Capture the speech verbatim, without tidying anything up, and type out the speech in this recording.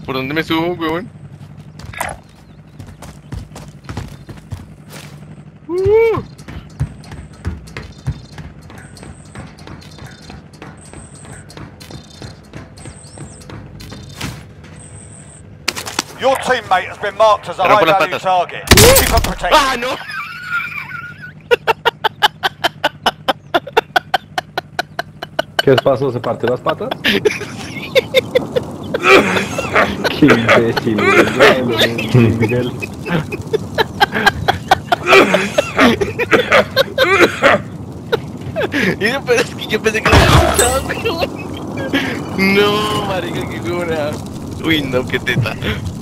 ¿Por dónde me subo, weón? Uh. Your teammate has been marked as a Rompo las high-value patas. target. Keep on protecting. ¡Ah, no! ¿Qué pasó? ¿Se partió las patas? Qué imbécil, güey. Miguel. Y yo, pero es que yo pensé que lo había escuchado, weón. No, marica, qué buena. Uy, no, qué teta.